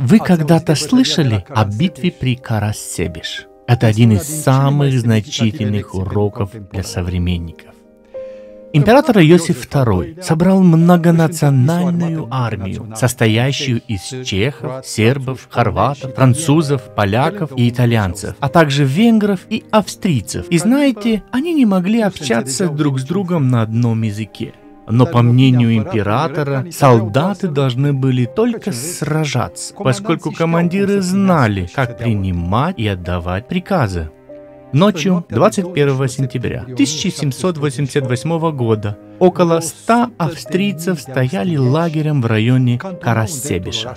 Вы когда-то слышали о битве при Карасебиш? Это один из самых значительных уроков для современников. Император Иосиф II собрал многонациональную армию, состоящую из чехов, сербов, хорватов, французов, поляков и итальянцев, а также венгров и австрийцев. И знаете, они не могли общаться друг с другом на одном языке. Но по мнению императора, солдаты должны были только сражаться, поскольку командиры знали, как принимать и отдавать приказы. Ночью 21 сентября 1788 года около 100 австрийцев стояли лагерем в районе Карасебиша.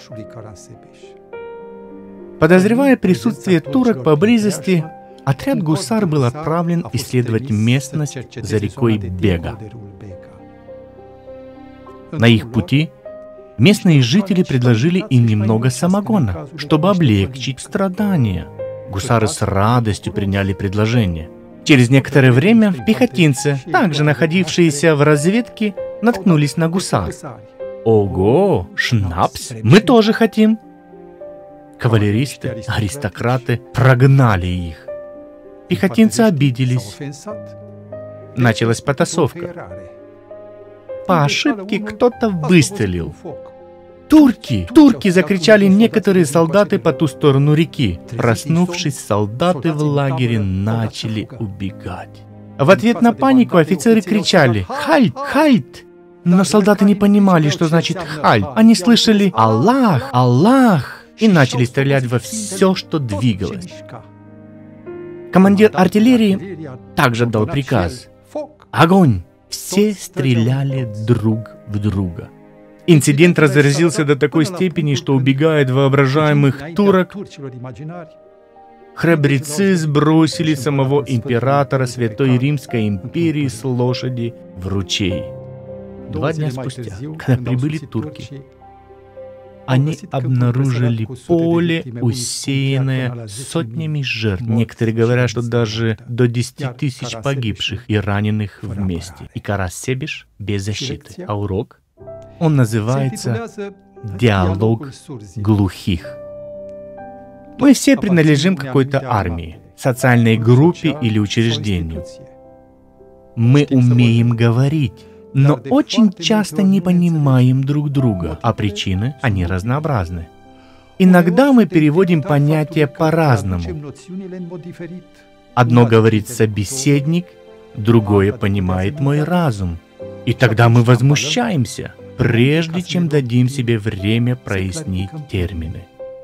Подозревая присутствие турок поблизости, отряд гусар был отправлен исследовать местность за рекой Бега. На их пути местные жители предложили им немного самогона, чтобы облегчить страдания. Гусары с радостью приняли предложение. Через некоторое время пехотинцы, также находившиеся в разведке, наткнулись на гусар. «Ого, шнапс! Мы тоже хотим!» Кавалеристы, аристократы прогнали их. Пехотинцы обиделись. Началась потасовка. По ошибке кто-то выстрелил. «Турки! Турки!» — закричали некоторые солдаты по ту сторону реки. Проснувшись, солдаты в лагере начали убегать. В ответ на панику офицеры кричали «Хальт! Хальт!». Но солдаты не понимали, что значит «хальт». Они слышали «Аллах! Аллах!» и начали стрелять во все, что двигалось. Командир артиллерии также дал приказ «Огонь!». Все стреляли друг в друга. Инцидент разразился до такой степени, что, убегая от воображаемых турок, храбрецы сбросили самого императора Святой Римской империи с лошади в ручей. 2 дня спустя, когда прибыли турки, они обнаружили поле, усеянное сотнями жертв. Некоторые говорят, что даже до 10 тысяч погибших и раненых вместе. И Карасебиш без защиты. А урок? Он называется «Диалог глухих». Мы все принадлежим к какой-то армии, социальной группе или учреждению. Мы умеем говорить, но очень часто не понимаем друг друга, а причины, они разнообразны. Иногда мы переводим понятия по-разному. Одно говорит собеседник, другое понимает мой разум. И тогда мы возмущаемся, прежде чем дадим себе время прояснить термины.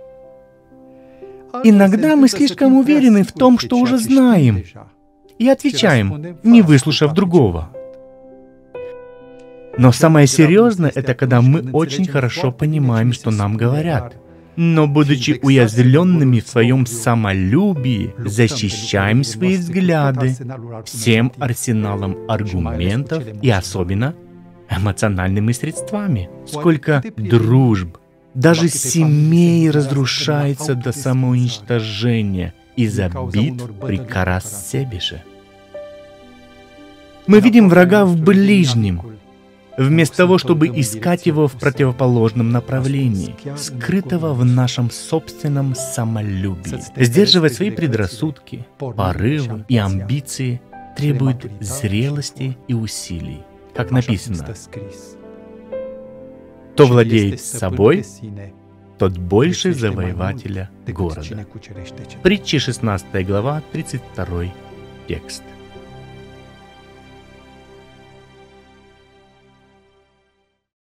Иногда мы слишком уверены в том, что уже знаем, и отвечаем, не выслушав другого. Но самое серьезное — это когда мы очень хорошо понимаем, что нам говорят, но, будучи уязвленными в своем самолюбии, защищаем свои взгляды всем арсеналом аргументов и особенно эмоциональными средствами. Сколько дружб, даже семей разрушается до самоуничтожения из-за битв при Карасебише. Мы видим врага в ближнем, вместо того, чтобы искать его в противоположном направлении, скрытого в нашем собственном самолюбии. Сдерживать свои предрассудки, порывы и амбиции требует зрелости и усилий. Как написано, кто владеет собой, тот больше завоевателя города. Притчи 16 глава, 32 текст.